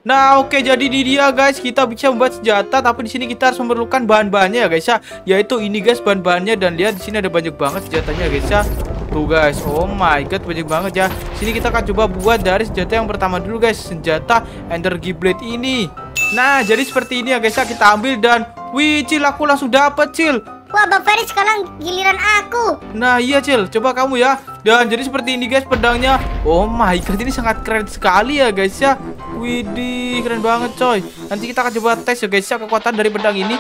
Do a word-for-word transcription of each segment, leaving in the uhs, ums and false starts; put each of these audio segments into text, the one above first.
Nah, oke, jadi ini dia guys, kita bisa membuat senjata, tapi di sini kita harus memerlukan bahan-bahannya ya guys ya. Yaitu ini guys bahan-bahannya, dan lihat di sini ada banyak banget senjatanya guys ya. Tuh guys, oh my god, banyak banget ya. Sini kita akan coba buat dari senjata yang pertama dulu guys, senjata Energy Blade ini. Nah, jadi seperti ini ya guys ya, kita ambil dan wih, Cil, aku langsung dapet, Cil. Wah, Bang Ferry, sekarang giliran aku. Nah, iya, Cil, coba kamu ya. Dan jadi seperti ini guys pedangnya. Oh my god, ini sangat keren sekali ya guys ya. Widih, keren banget coy. Nanti kita akan coba tes ya guys ya kekuatan dari pedang ini.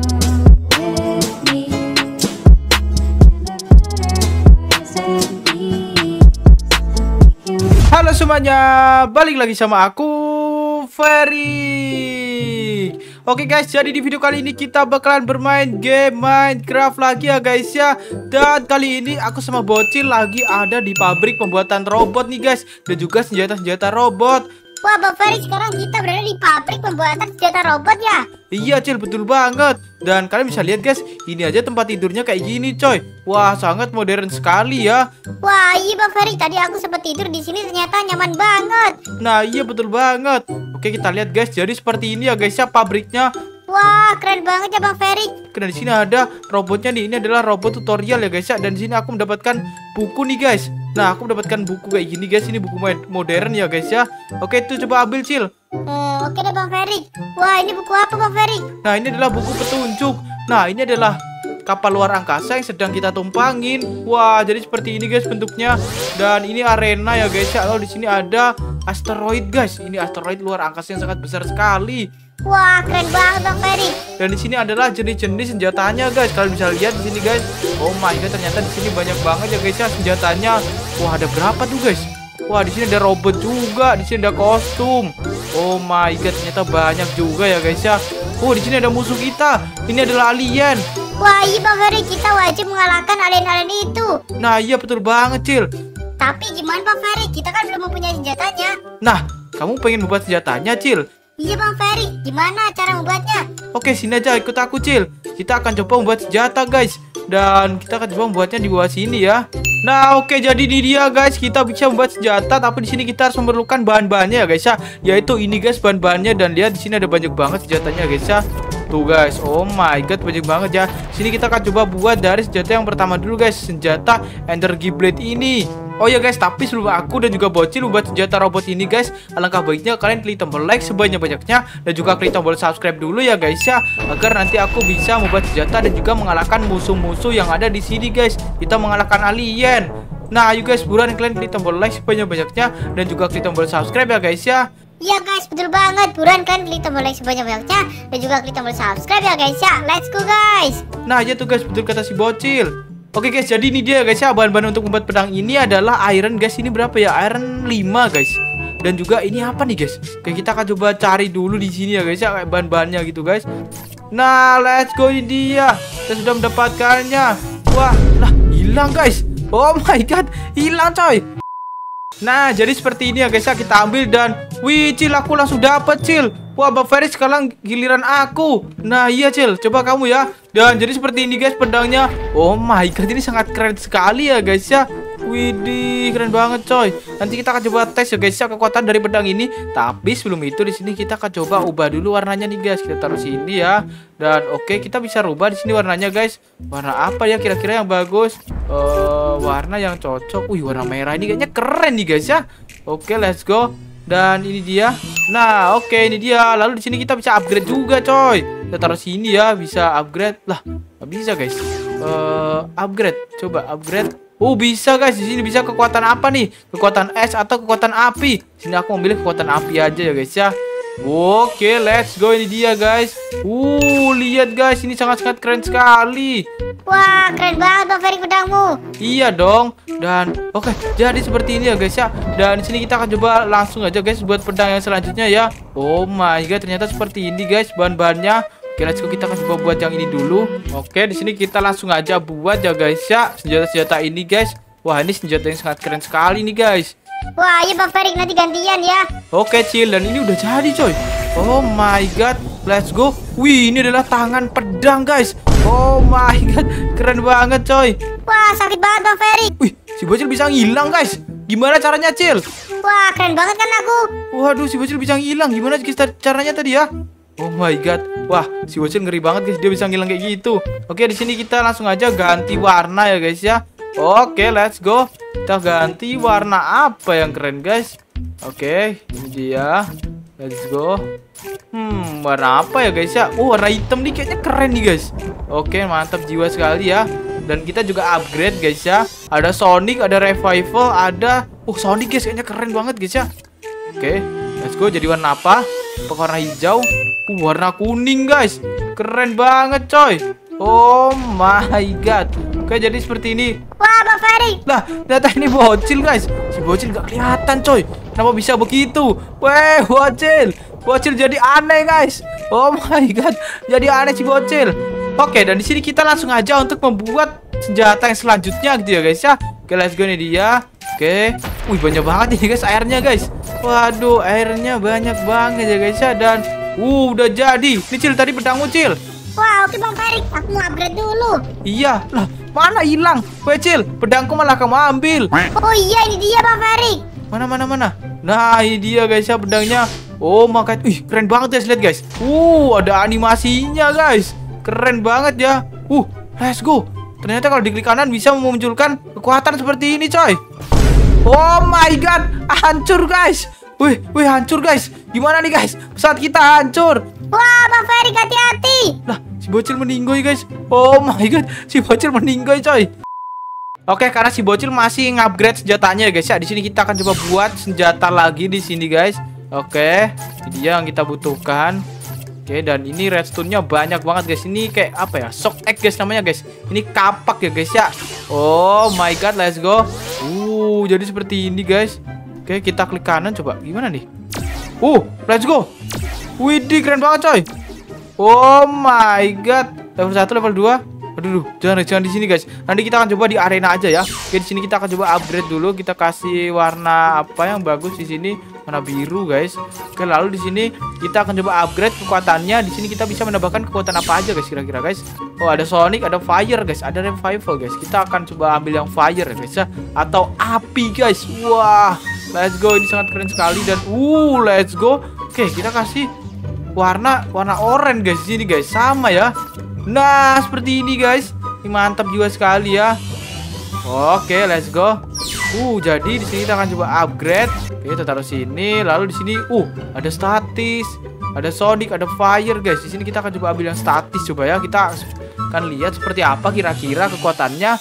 Halo semuanya, balik lagi sama aku, Ferry. Oke guys, jadi di video kali ini kita bakalan bermain game Minecraft lagi ya guys ya. Dan kali ini aku sama Bocil lagi ada di pabrik pembuatan robot nih guys. Dan juga senjata-senjata robot. Wah, Bang Ferry, sekarang kita berada di pabrik pembuatan senjata robot ya? Iya, Cil, betul banget. Dan kalian bisa lihat guys, ini aja tempat tidurnya kayak gini coy. Wah, sangat modern sekali ya. Wah, iya Bang Ferry, tadi aku sempat tidur di sini, ternyata nyaman banget. Nah, iya betul banget. Oke, kita lihat guys, jadi seperti ini ya guys ya pabriknya. Wah, keren banget ya Bang Ferry. Karena di sini ada robotnya nih. Ini adalah robot tutorial ya guys ya. Dan di sini aku mendapatkan buku nih guys. Nah, aku mendapatkan buku kayak gini guys. Ini buku modern ya guys ya. Oke, itu coba ambil, Cil. Hmm, oke deh Bang Ferry. Wah, ini buku apa Bang Ferry? Nah, ini adalah buku petunjuk. Nah, ini adalah kapal luar angkasa yang sedang kita tumpangin. Wah, jadi seperti ini guys bentuknya. Dan ini arena ya guys ya. Lalu di sini ada asteroid guys. Ini asteroid luar angkasa yang sangat besar sekali. Wah, keren banget Bang Ferry. Dan di sini adalah jenis-jenis senjatanya guys. Kalian bisa lihat di sini guys. Oh my god, ternyata di sini banyak banget ya guys ya senjatanya. Wah, ada berapa tuh guys? Wah, di sini ada robot juga. Di sini ada kostum. Oh my god, ternyata banyak juga ya guys ya. Oh, di sini ada musuh kita. Ini adalah alien. Wah, iya Bang Ferry, kita wajib mengalahkan alien-alien itu. Nah, iya betul banget, Cil. Tapi gimana Bang Ferry? Kita kan belum mempunyai senjatanya. Nah, kamu pengen membuat senjatanya, Cil? Iya Bang Ferry, gimana cara membuatnya? Oke, sini aja ikut aku, Cil. Kita akan coba membuat senjata guys. Dan kita akan coba membuatnya di bawah sini ya. Nah, oke, jadi ini dia guys, kita bisa membuat senjata, tapi di sini kita harus memerlukan bahan-bahannya ya guys ya. Yaitu ini guys bahan-bahannya, dan lihat di sini ada banyak banget senjatanya guys ya. Tuh guys, oh my god, banyak banget ya. Sini kita akan coba buat dari senjata yang pertama dulu guys, senjata Energy Blade ini. Oh ya guys, tapi sebelum aku dan juga Bocil buat senjata robot ini guys, alangkah baiknya kalian klik tombol like sebanyak-banyaknya, dan juga klik tombol subscribe dulu ya guys ya, agar nanti aku bisa membuat senjata dan juga mengalahkan musuh-musuh yang ada di sini guys. Kita mengalahkan alien. Nah, ayo guys, buruan kalian klik tombol like sebanyak-banyaknya dan juga klik tombol subscribe ya guys ya. Iya guys, betul banget. Buruan kan klik tombol like sebanyak-banyaknya dan juga klik tombol subscribe ya guys ya. Let's go guys. Nah, ya tuh guys, betul kata si Bocil. Oke guys, jadi ini dia guys ya, bahan-bahan untuk membuat pedang ini adalah iron guys. Ini berapa ya? Iron lima guys. Dan juga ini apa nih guys? Oke, kita akan coba cari dulu di sini ya guys ya, kayak bahan-bahannya gitu guys. Nah, let's go, ini dia. Kita sudah mendapatkannya. Wah, lah hilang guys. Oh my god, hilang coy. Nah, jadi seperti ini ya guys ya, kita ambil dan wih, Cil, aku langsung dapet, Cil. Wah, Bang Ferry, sekarang giliran aku. Nah, iya, Cil, coba kamu ya. Dan jadi seperti ini guys pedangnya. Oh my god, ini sangat keren sekali ya guys ya. Widih, keren banget coy. Nanti kita akan coba tes ya guys ya kekuatan dari pedang ini. Tapi sebelum itu di sini kita akan coba ubah dulu warnanya nih guys. Kita taruh sini ya. Dan oke, okay, kita bisa rubah di sini warnanya guys. Warna apa ya kira-kira yang bagus? Uh, warna yang cocok. Wih, warna merah ini kayaknya keren nih guys ya. Oke, okay, let's go. Dan ini dia. Nah, oke, okay, ini dia. Lalu di sini kita bisa upgrade juga, coy. Kita taruh sini ya, bisa upgrade. Lah, nggak bisa, guys. Uh, upgrade. Coba upgrade. Oh, bisa, guys. Di sini bisa kekuatan apa nih? Kekuatan es atau kekuatan api. Sini aku memilih kekuatan api aja ya, guys ya. Oke, okay, let's go, ini dia, guys. Uh, lihat guys, ini sangat-sangat keren sekali. Wah, keren banget Bang Ferry pedangmu. Iya dong. Dan oke, okay, jadi seperti ini ya guys ya. Dan di sini kita akan coba langsung aja guys buat pedang yang selanjutnya ya. Oh my god, ternyata seperti ini guys bahan-bahannya. Oke, let's go, kita akan coba buat yang ini dulu. Oke, di sini kita langsung aja buat ya guys ya senjata-senjata ini guys. Wah, ini senjata yang sangat keren sekali nih guys. Wah, iya Bang Ferry, nanti gantian ya. Oke, Cil, dan ini udah jadi coy. Oh my god, let's go. Wih, ini adalah tangan pedang guys. Oh my god, keren banget coy. Wah, sakit banget Bang Ferry. Wih, si Bocil bisa ngilang guys. Gimana caranya, Cil? Wah, keren banget kan aku. Waduh, si bocil bisa ngilang. Gimana guys caranya tadi ya? Oh my god. Wah, si bocil ngeri banget guys. Dia bisa ngilang kayak gitu. Oke, di sini kita langsung aja ganti warna ya guys ya. Oke, let's go. Kita ganti warna apa yang keren guys? Oke, ini dia. Let's go. Hmm, warna apa ya guys ya? Oh, warna hitam nih kayaknya keren nih guys. Oke, mantap jiwa sekali ya. Dan kita juga upgrade guys ya. Ada Sonic, ada Revival, ada oh Sonic guys, kayaknya keren banget guys ya. Oke, let's go. Jadi warna apa? Apakah warna hijau? Uh, warna kuning guys. Keren banget coy. Oh my god. Oke, jadi seperti ini. Wah, Bang Ferry. Lah, ternyata ini bocil guys. Si bocil gak kelihatan coy. Kenapa bisa begitu? Weh, bocil. Bocil jadi aneh guys. Oh my god. Jadi aneh si bocil. Oke, dan di sini kita langsung aja untuk membuat senjata yang selanjutnya gitu ya guys ya. Oke, let's go, nih dia. Oke. Wih, banyak banget ini guys airnya guys. Waduh, airnya banyak banget ya guys ya. Dan uh, udah jadi. Ini Cil, tadi pedangmu Cil. Wah, oke Bang Ferry. Aku mau upgrade dulu. Iya, lah mana hilang? Weh Cil, pedangku malah kamu ambil. Oh iya, ini dia Bang Ferry. Mana mana mana. Nah, ini dia guys ya pedangnya. Oh, makanya ih keren banget guys, lihat guys. Uh, ada animasinya guys. Keren banget ya. Uh, let's go. Ternyata kalau diklik kanan bisa memunculkan kekuatan seperti ini, coy. Oh my god, hancur guys. Wih, wih hancur guys. Gimana nih guys? Pesawat kita hancur. Wah, Bang Ferry, hati-hati. Lah, si bocil meninggoy guys. Oh my god, si bocil meninggoy, coy. Oke, karena si bocil masih ngupgrade senjatanya guys ya. Di sini kita akan coba buat senjata lagi di sini guys. Oke, ini dia yang kita butuhkan. Oke, dan ini redstone-nya banyak banget guys. Ini kayak apa ya? Shock egg guys namanya guys. Ini kapak ya guys ya. Oh my god, let's go. Uh, jadi seperti ini guys. Oke, kita klik kanan coba. Gimana nih? Uh, let's go. Widih, keren banget coy. Oh my god. Level satu, level dua. Aduh, jangan jangan di sini guys. Nanti kita akan coba di arena aja ya. Oke, di sini kita akan coba upgrade dulu. Kita kasih warna apa yang bagus di sini? Warna biru guys. Oke, lalu di sini kita akan coba upgrade kekuatannya. Di sini kita bisa menambahkan kekuatan apa aja guys kira-kira guys. Oh, ada Sonic, ada Fire guys, ada Revival guys. Kita akan coba ambil yang Fire ya guys ya, atau api guys. Wah, let's go. Ini sangat keren sekali dan uh, let's go. Oke, kita kasih warna warna oranye guys di sini guys. Sama ya. Nah, seperti ini guys. Ini mantap juga sekali ya. Oke, let's go. Uh, jadi di sini kita akan coba upgrade. Oke, kita taruh sini. Lalu di sini, uh, ada statis, ada Sonic, ada Fire guys. Di sini kita akan coba ambil yang statis coba ya. Kita akan lihat seperti apa kira-kira kekuatannya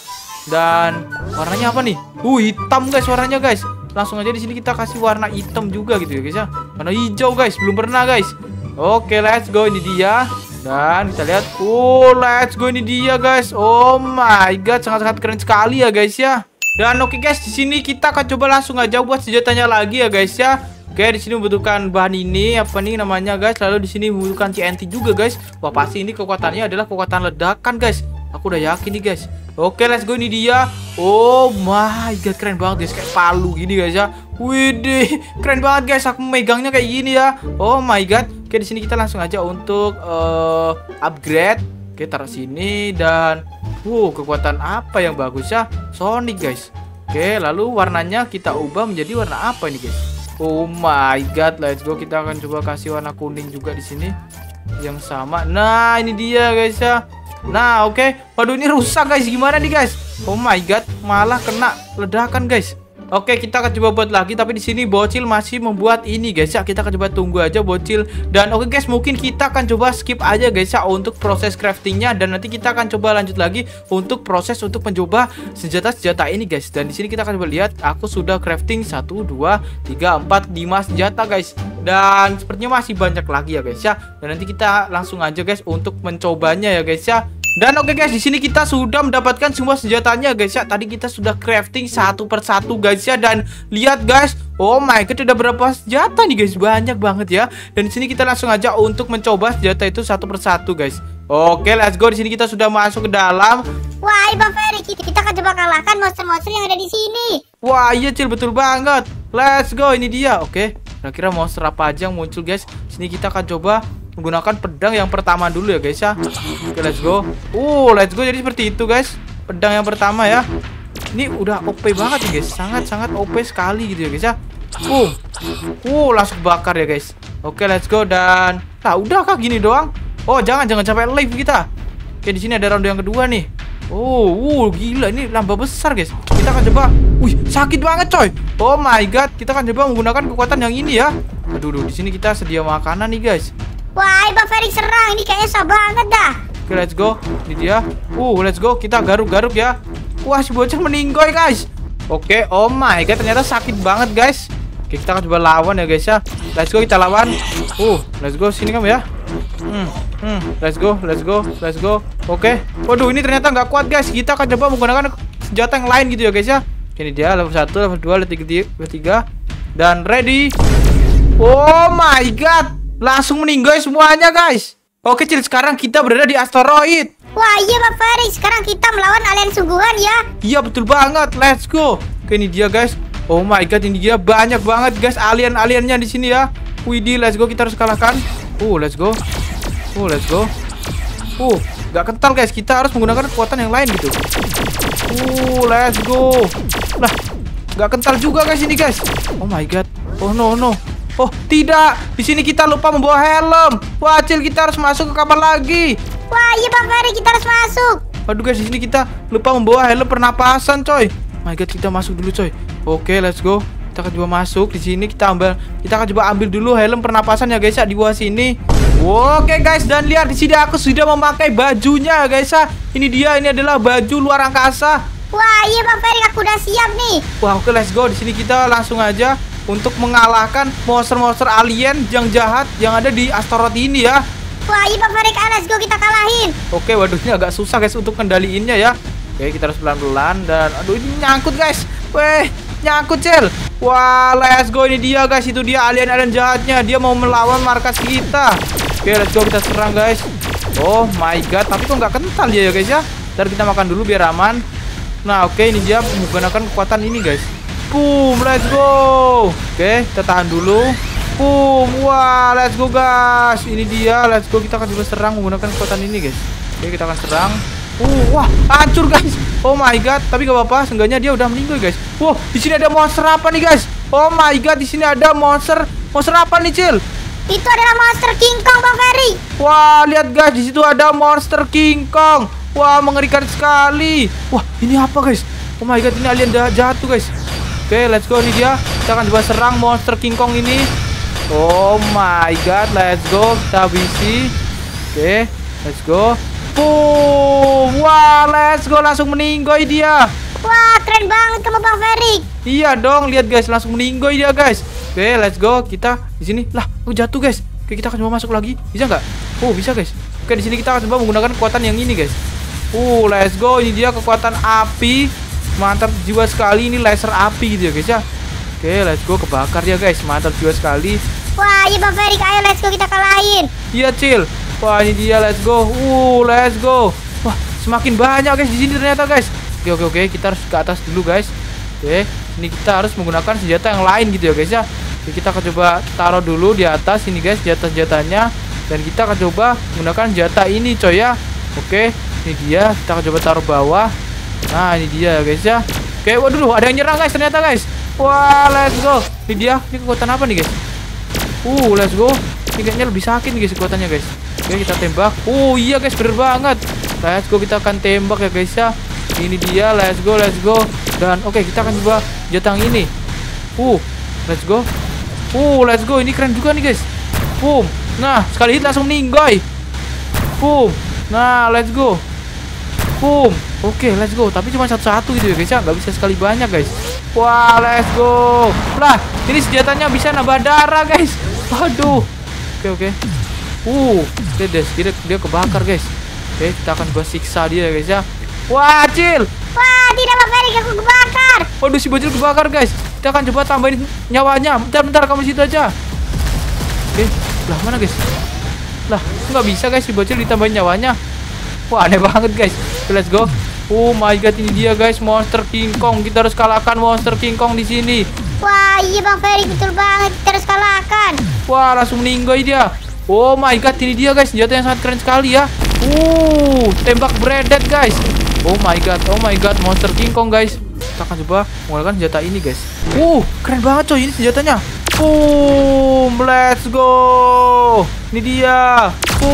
dan warnanya apa nih? Uh, hitam guys warnanya guys. Langsung aja di sini kita kasih warna hitam juga gitu ya guys ya. Warna hijau guys, belum pernah guys. Oke, let's go, ini dia. Dan kita lihat, oh let's go, ini dia guys. Oh my god, sangat-sangat keren sekali ya guys ya. Dan oke guys, di sini kita akan coba langsung aja buat senjatanya lagi ya guys ya. Oke, di sini membutuhkan bahan ini apa nih namanya guys. Lalu di sini membutuhkan T N T juga guys. Wah, pasti ini kekuatannya adalah kekuatan ledakan guys. Aku udah yakin nih guys. Oke, let's go, ini dia. Oh my god, keren banget guys, kayak palu gini guys ya. Widih, keren banget guys. Aku megangnya kayak gini ya. Oh my god. Oke, di sini kita langsung aja untuk uh, upgrade. Oke, taruh sini dan wow, kekuatan apa yang bagus ya? Sonic guys. Oke, lalu warnanya kita ubah menjadi warna apa ini guys? Oh my god, let's go. Kita akan coba kasih warna kuning juga di sini yang sama. Nah, ini dia guys ya. Nah, oke. Okay. Waduh, ini rusak guys. Gimana nih guys? Oh my god, malah kena ledakan guys. Oke, kita akan coba buat lagi, tapi di sini bocil masih membuat ini guys ya. Kita akan coba tunggu aja bocil. Dan oke guys, mungkin kita akan coba skip aja guys ya untuk proses craftingnya, dan nanti kita akan coba lanjut lagi untuk proses untuk mencoba senjata-senjata ini guys. Dan di sini kita akan coba lihat, aku sudah crafting satu, dua, tiga, empat, lima senjata guys. Dan sepertinya masih banyak lagi ya guys ya. Dan nanti kita langsung aja guys untuk mencobanya ya guys ya. Dan oke guys, di sini kita sudah mendapatkan semua senjatanya guys ya. Tadi kita sudah crafting satu persatu guys ya. Dan lihat guys, oh my god, ada berapa senjata nih guys? Banyak banget ya. Dan di sini kita langsung aja untuk mencoba senjata itu satu persatu guys. Oke, let's go. Di sini kita sudah masuk ke dalam. Wah, Bang Ferry, kita akan coba kalahkan monster-monster yang ada di sini. Wah, iya Cil, betul banget. Let's go, ini dia. Oke, kira-kira monster apa aja yang muncul guys? Di sini kita akan coba menggunakan pedang yang pertama dulu ya guys ya. Oke, let's go. Uh, let's go. Jadi seperti itu guys, pedang yang pertama ya. Ini udah O P banget nih guys, sangat-sangat O P sekali gitu ya guys ya. Uh, uh, langsung bakar ya guys. Oke, let's go dan, nah udah kah gini doang? Oh jangan jangan sampai live kita. Oke di sini ada ronde yang kedua nih. Oh, uh, gila ini lambah besar guys. Kita akan coba. Wih, sakit banget coy. Oh my god, kita akan coba menggunakan kekuatan yang ini ya. Aduh, aduh, di sini kita sedia makanan nih guys. Wah, Bang Ferry serang. Ini kayaknya susah banget dah. Oke, let's go. Ini dia. Uh, let's go. Kita garuk-garuk ya. Wah, si bocah meninggoy guys. Oke, oh my god, ternyata sakit banget guys. Oke, kita akan coba lawan ya guys ya. Let's go, kita lawan. Uh, let's go sini kamu ya. Hmm, hmm, let's go, let's go, let's go. Oke, waduh ini ternyata nggak kuat guys. Kita akan coba menggunakan senjata yang lain gitu ya guys ya. Ini dia level satu, level dua, level tiga, dan ready. Oh my god, langsung meninggal semuanya guys. Oke Cil, sekarang kita berada di asteroid. Wah iya Bang Ferry, sekarang kita melawan alien sungguhan ya. Iya betul banget, let's go. Oke ini dia guys. Oh my god, ini dia banyak banget guys alien-aliennya di sini ya. Widih, let's go, kita harus kalahkan. Uh, let's go. Uh, let's go. Uh, gak kental guys, kita harus menggunakan kekuatan yang lain gitu. Uh, let's go. Lah, gak kental juga guys ini guys. Oh my god. Oh no no. Oh tidak, di sini kita lupa membawa helm. Wah Cil, kita harus masuk ke kapal lagi. Wah iya Bang Ferry, kita harus masuk. Waduh guys, di sini kita lupa membawa helm pernapasan coy. Oh my god, kita masuk dulu coy. Oke, let's go. Kita akan coba masuk di sini. Kita ambil, kita akan coba ambil dulu helm pernapasan ya guys ya di bawah sini. Oke guys, dan lihat di sini aku sudah memakai bajunya guys ya. Ini dia, ini adalah baju luar angkasa. Wah iya Bang Ferry, aku udah siap nih. Wah oke, let's go. Di sini kita langsung aja untuk mengalahkan monster-monster alien yang jahat yang ada di asteroid ini ya. Wah iya Bang Ferry, let's go, kita kalahin. Oke, waduh ini agak susah guys untuk kendaliinnya ya. Oke, kita harus pelan-pelan dan aduh ini nyangkut guys. Weh, nyangkut Cel. Wah, let's go, ini dia guys, itu dia alien-alien jahatnya. Dia mau melawan markas kita. Oke, let's go, kita serang guys. Oh my god, tapi kok nggak kental dia ya guys ya. Ntar kita makan dulu biar aman. Nah, oke, ini dia menggunakan kekuatan ini guys. Boom, let's go. Oke, kita tahan dulu. Boom, wah, let's go guys. Ini dia, let's go, kita akan coba serang menggunakan kekuatan ini guys. Oke, kita akan serang. Uh, wah, hancur guys. Oh my god, tapi gak apa-apa, seenggaknya dia udah meninggal guys. Wow, di sini ada monster apa nih guys? Oh my god, di sini ada monster. Monster apa nih Cil? Itu adalah monster King Kong Bang Ferry. Wah, lihat guys, di situ ada monster King Kong. Wah, mengerikan sekali. Wah, ini apa guys? Oh my god, ini alien jahat tuh guys. Oke, let's go, ini dia. Kita akan coba serang monster King Kong ini. Oh my god, let's go, kita habisi. Oke, let's go. Boom, wah, let's go, langsung meninggoy dia. Wah, keren banget kamu Bang Ferry. Iya dong, lihat guys, langsung meninggoy dia guys. Oke, let's go, kita di sini. Lah, aku jatuh guys. Oke, kita akan coba masuk lagi. Bisa nggak? Oh, bisa guys. Oke, di sini kita akan coba menggunakan kekuatan yang ini guys. Uh, let's go, ini dia kekuatan api. Mantap jiwa sekali, ini laser api gitu ya guys ya. Oke, let's go, kebakar ya guys. Mantap jiwa sekali. Wah, iya Bang Ferry, ayo let's go, kita kalahin. Iya Cil. Wah, ini dia, let's go. Uh, let's go. Wah, semakin banyak guys di sini ternyata guys. Oke, oke, oke, kita harus ke atas dulu guys. Oke, ini kita harus menggunakan senjata yang lain gitu ya guys ya. Oke, kita akan coba taruh dulu di atas ini guys, senjata-senjatanya. Dan kita akan coba menggunakan senjata ini coy ya. Oke, ini dia, kita akan coba taruh bawah. Nah, ini dia guys ya. Oke, waduh, ada yang nyerang guys ternyata guys. Wah, let's go. Ini dia, ini kekuatan apa nih guys? Uh, let's go. Ini kayaknya lebih sakit guys kekuatannya guys. Oke, kita tembak. Oh iya guys, bener banget. Let's go, kita akan tembak ya guys ya. Ini dia, let's go, let's go. Dan oke, kita akan coba jatang ini. Uh, let's go. Uh, let's go. Ini keren juga nih guys. Boom. Nah, sekali hit langsung meninggoy. Boom. Nah, let's go. Boom. Oke, let's go. Tapi cuma satu-satu gitu ya guys ya. Nggak bisa sekali banyak guys. Wah, let's go. Lah, ini senjatanya bisa nambah darah guys. Waduh. Oke, oke. Uh, dia, dia, dia kebakar guys. Oke, kita akan coba siksa dia guys ya. Wah, Cil. Wah, tidak Bang Ferry, aku kebakar. Waduh, si bocil kebakar guys. Kita akan coba tambahin nyawanya. Bentar-bentar, kamu situ aja. Oke, lah mana guys? Lah, nggak bisa guys, si bocil ditambahin nyawanya. Wah, aneh banget guys. Oke, let's go. Oh my god, ini dia guys, monster King Kong. Kita harus kalahkan monster King Kong di sini. Wah, iya Bang Ferry, betul banget, kita harus kalahkan. Wah, langsung meninggal dia. Oh my god, ini dia guys, senjata yang sangat keren sekali ya. Uh, tembak bredet guys. Oh my god, oh my god, monster King Kong guys. kita akan coba menggunakan senjata ini guys. Uh, keren banget coy ini senjatanya. Boom, let's go. Ini dia.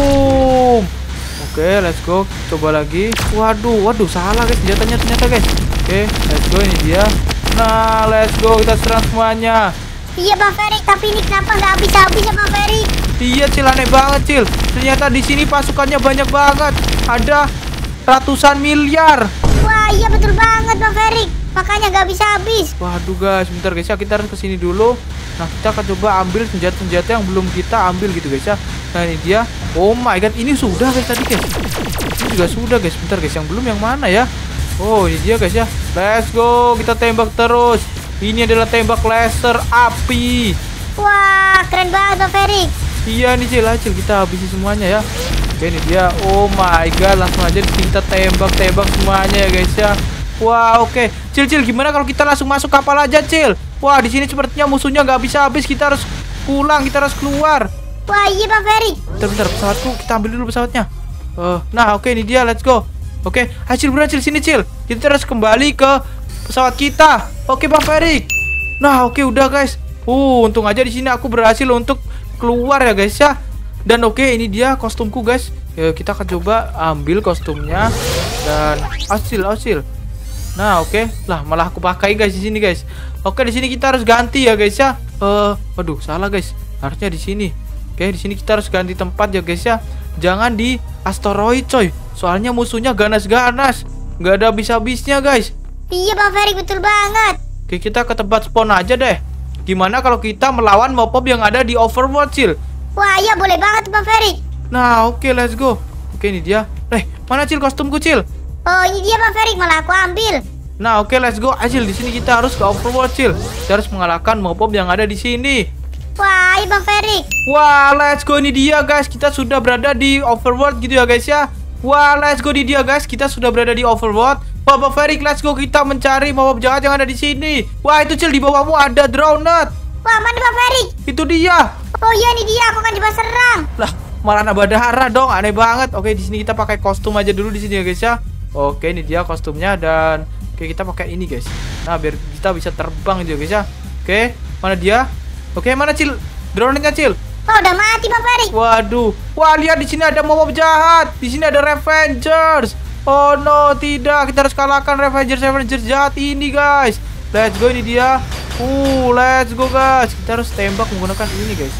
Boom. Oke, let's go. Coba lagi. Waduh, waduh, salah guys senjatanya ternyata guys. Oke, let's go, ini dia. Nah, let's go, kita serang semuanya. Iya Bang Ferry, tapi ini kenapa nggak habis-habis ya Bang Ferry? Iya Cil, aneh banget Cil. Ternyata di sini pasukannya banyak banget. Ada ratusan miliar. Wah iya betul banget Bang Ferry, makanya nggak bisa habis. Waduh guys, bentar guys ya, kita harus kesini dulu. Nah, kita akan coba ambil senjata-senjata yang belum kita ambil gitu guys ya. Nah, ini dia. Oh my god, ini sudah guys tadi guys. Ini juga sudah guys. Bentar guys, yang belum yang mana ya? Oh, ini dia guys ya. Let's go, kita tembak terus. Ini adalah tembak laser api. Wah, keren banget Bang Ferry. Iya nih Cil, Cil, kita habisi semuanya ya. Oke, ini dia. Oh my god, langsung aja kita tembak-tembak semuanya ya guys ya. Wah, oke. Cil, Cil, gimana kalau kita langsung masuk kapal aja, Cil? Wah, di sini sepertinya musuhnya nggak bisa habis. Kita harus pulang, kita harus keluar. Wah, iya Bang Ferry. Bentar, bentar, pesawatku, kita ambil dulu pesawatnya. Uh, nah, oke, ini dia, let's go. Oke, ayo Cil, buruan Cil, sini Cil. Kita harus kembali ke pesawat kita. Oke, Bang Ferry. Nah, oke, udah guys. Uh, untung aja di sini aku berhasil untuk keluar ya guys ya. Dan oke, ini dia kostumku guys. Ya, kita akan coba ambil kostumnya dan hasil hasil. Nah, oke. Lah, malah aku pakai guys di sini guys. Oke, di sini kita harus ganti ya guys ya. Eh, uh, waduh, salah guys. Harusnya di sini. Oke, di sini kita harus ganti tempat ya guys ya. Jangan di asteroid coy. Soalnya musuhnya ganas-ganas. Nggak ada habis-habisnya guys. Iya Bang Ferry, betul banget. Oke, kita ke tempat spawn aja deh. Gimana kalau kita melawan mob-mob yang ada di Overworld, Cil? Wah, iya boleh banget Bang Ferry. Nah, oke, okay, let's go. Oke, ini dia. Eh, mana Cil kostumku, Cil? Oh, ini dia Bang Ferry, malah aku ambil. Nah, oke, okay, let's go. Acil, di sini kita harus ke Overworld, Cil. Kita harus mengalahkan mob-mob yang ada di sini. Wah, iya Bang Ferry. Wah, let's go, ini dia, guys. Kita sudah berada di Overworld gitu ya, guys ya. Wah, let's go, ini dia, guys. Kita sudah berada di Overworld. Wah, Bang Ferry, let's go, kita mencari mob jahat yang ada di sini. Wah, itu Cil, di bawahmu ada drone. Wah, mana Bang Ferry? Itu dia. Oh iya, ini dia, aku akan coba serang. Lah, malah nambah darah dong, aneh banget. Oke, di sini kita pakai kostum aja dulu di sini ya guys ya. Oke, ini dia kostumnya dan oke, kita pakai ini guys. Nah, biar kita bisa terbang gitu ya guys ya. Oke, mana dia? Oke, mana Cil? Drone-nya Cil. Oh, udah mati Bang Ferry. Waduh. Wah, lihat di sini ada mob jahat. Di sini ada Revengers. Oh no, tidak. Kita harus kalahkan Revengers Revengers jahat ini, guys. Let's go, ini dia. Uh, let's go, guys. Kita harus tembak menggunakan ini, guys.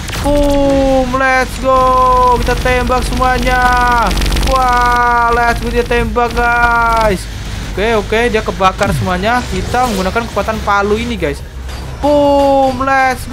Boom, let's go. Kita tembak semuanya. Wah, let's go, dia tembak, guys. Oke, oke, dia kebakar semuanya. Kita menggunakan kekuatan palu ini, guys. Boom, let's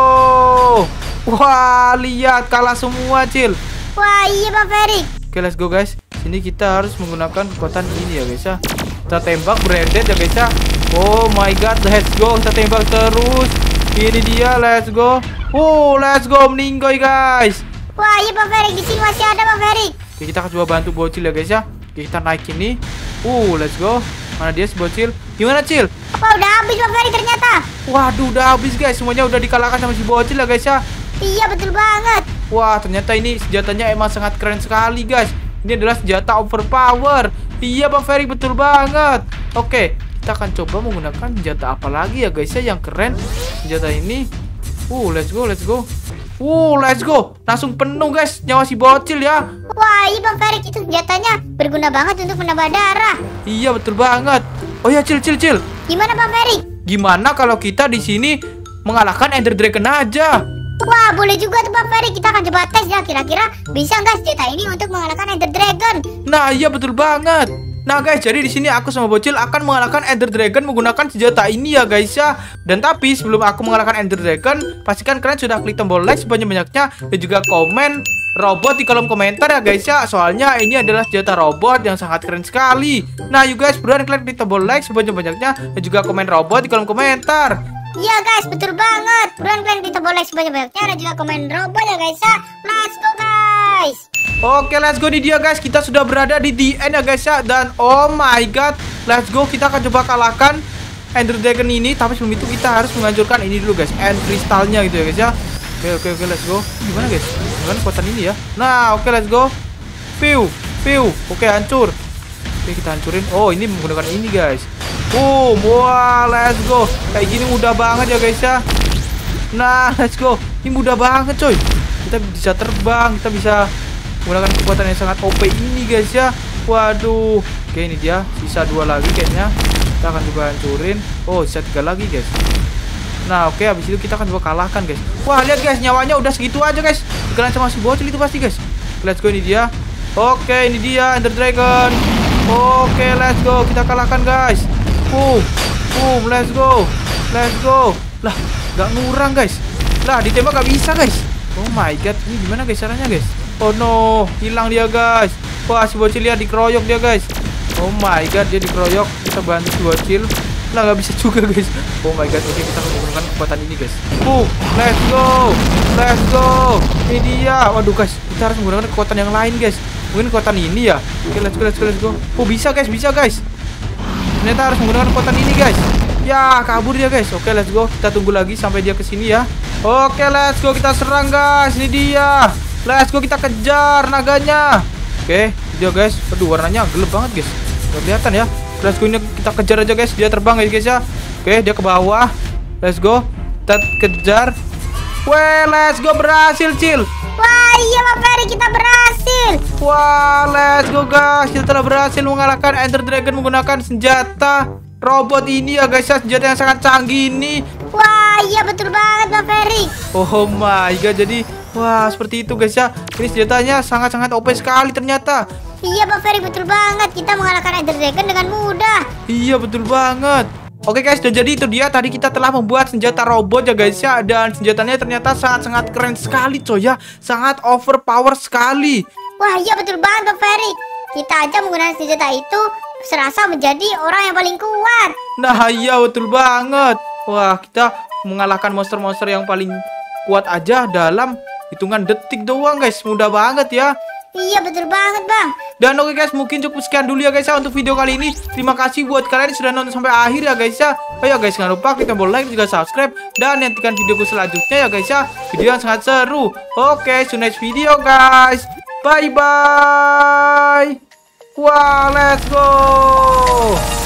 go. Wah, lihat kalah semua, Cil. Wah, iya Bang Ferry. Oke, let's go, guys. Sini kita harus menggunakan kekuatan ini ya guys ya. Kita tembak branded ya guys ya. Oh my god, let's go. Kita tembak terus. Ini dia, let's go. Oh, let's go, meninggoy guys. Wah, iya Bang Ferry, di sini masih ada Bang Ferry. Oke, kita akan coba bantu bocil ya guys ya. Oke, kita naik ini. Uh, let's go. Mana dia si bocil? Gimana, Cil? Wah, udah habis Bang Ferry ternyata. Waduh, udah habis guys. Semuanya udah dikalahkan sama si bocil ya guys ya. Iya, betul banget. Wah, ternyata ini senjatanya emang sangat keren sekali guys. Ini adalah senjata overpower. Iya Bang Ferry, betul banget. Oke, kita akan coba menggunakan senjata apa lagi ya guys ya yang keren. Senjata ini. Uh, let's go, let's go. Uh, let's go. Langsung penuh guys nyawa si bocil ya. Wah, iya Bang Ferry, itu senjatanya berguna banget untuk menambah darah. Iya, betul banget. Oh ya, Cil, Cil, Cil. Gimana Bang Ferry? Gimana kalau kita di sini mengalahkan Ender Dragon aja? Wah, boleh juga tuh Bang Ferry. Kita akan coba tes ya, kira-kira bisa nggak senjata ini untuk mengalahkan Ender Dragon. Nah, iya betul banget. Nah guys, jadi di sini aku sama bocil akan mengalahkan Ender Dragon menggunakan senjata ini ya guys ya. Dan tapi sebelum aku mengalahkan Ender Dragon, pastikan kalian sudah klik tombol like sebanyak-banyaknya dan juga komen robot di kolom komentar ya guys ya. Soalnya ini adalah senjata robot yang sangat keren sekali. Nah, you guys buruan klik di tombol like sebanyak-banyaknya dan juga komen robot di kolom komentar. Iya guys, betul banget. Buruan kalian di tombol like sebanyak-banyaknya dan juga komen robot ya guys ya. Let's go guys. Oke, let's go, nih dia guys. Kita sudah berada di the end ya guys ya. Dan oh my god, let's go. Kita akan coba kalahkan Ender Dragon ini. Tapi sebelum itu kita harus menghancurkan ini dulu guys, end kristalnya gitu ya guys ya. Oke, oke, oke, let's go. Gimana guys? Gimana kekuatan ini ya? Nah, oke, let's go. Piu, piu. Oke, hancur. Oke, Oke, kita hancurin. Oh, ini menggunakan ini guys. Boom. Wah, let's go. Kayak gini mudah banget ya guys ya. Nah, let's go. Ini mudah banget coy. Kita bisa terbang. Kita bisa menggunakan kekuatan yang sangat O P ini guys ya. Waduh. Oke, ini dia. Sisa dua lagi kayaknya. Kita akan coba hancurin. Oh, sisa tiga lagi guys. Nah, oke, habis itu kita akan coba kalahkan guys. Wah, lihat guys, nyawanya udah segitu aja guys. Dikalahin sama si bocil itu pasti guys. Let's go, ini dia. Oke, ini dia Ender Dragon. Oke, let's go. Kita kalahkan guys. Boom. Boom, let's go. Let's go. Lah, gak ngurang guys. Lah, ditembak gak bisa guys. Oh my god, ini gimana guys caranya guys? Oh no, hilang dia guys. Wah, si bocil lihat dikeroyok dia guys. Oh my god, dia dikeroyok. Kita bantu si bocil. Lah, nggak bisa juga guys. Oh my god, oke, kita akan menggunakan kekuatan ini guys. Boom, let's go. Let's go. Ini dia. Waduh guys, kita harus menggunakan kekuatan yang lain guys. Mungkin kekuatan ini ya. Oke, let's go, let's go, let's go. Oh, bisa guys, bisa guys. Ternyata harus menggunakan kekuatan ini guys. Ya, kabur dia guys. Oke, let's go. Kita tunggu lagi sampai dia kesini ya. Oke, let's go. Kita serang guys. Ini dia. Let's go, kita kejar naganya. Oke, dia guys. Aduh, warnanya gelap banget guys. Nggak kelihatan ya. Let's go, ini kita kejar aja guys. Dia terbang guys, guys ya. Oke, dia ke bawah. Let's go. Kita kejar. Weh, let's go, berhasil Cil. Wah, iya Pak Ferry, kita berhasil. Wah, let's go guys. Kita telah berhasil mengalahkan Ender Dragon menggunakan senjata robot ini ya guys ya. Senjata yang sangat canggih ini. Wah, iya betul banget Pak Ferry. Oh my god, jadi wah seperti itu guys ya. Ini senjatanya sangat-sangat O P sekali ternyata. Iya Pak Ferry, betul banget. Kita mengalahkan Ender Dragon dengan mudah. Iya, betul banget. Oke guys, dan jadi itu dia. Tadi kita telah membuat senjata robot ya guys ya. Dan senjatanya ternyata sangat-sangat keren sekali coy ya. Sangat overpower sekali. Wah, iya betul banget Pak Ferry. Kita aja menggunakan senjata itu serasa menjadi orang yang paling kuat. Nah iya, betul banget. Wah, kita mengalahkan monster-monster yang paling kuat aja dalam hitungan detik doang guys. Mudah banget ya. Iya betul banget bang. Dan oke guys, mungkin cukup sekian dulu ya guys ya untuk video kali ini. Terima kasih buat kalian yang sudah nonton sampai akhir ya guys ya. Ayo guys, jangan lupa klik tombol like juga subscribe. Dan nantikan videoku selanjutnya ya guys ya. Video yang sangat seru. Oke, see you next video guys. Bye bye. Wah, let's go.